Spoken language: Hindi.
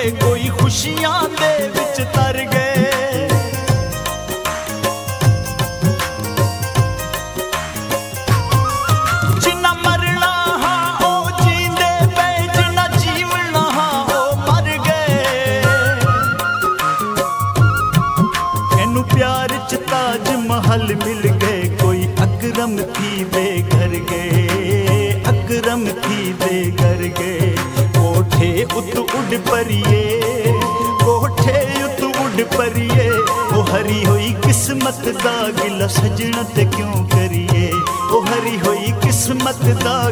कोई खुशियां दे विच तर गए। जिन्ना मरना हा ओ जींदे पे, जिन्ना जीवना हा ओ मर गए। इनू प्यार च ताज महल मिल गए, कोई अकरम थी बेघर गए, अकरम थी बेघर गए। कोठे उत उड़ परिए, कोठे उत उड़ परिए, ओ हरी होई किस्मत दा गिला सजना ते क्यों करिए, ओ हरी होई किस्मत दा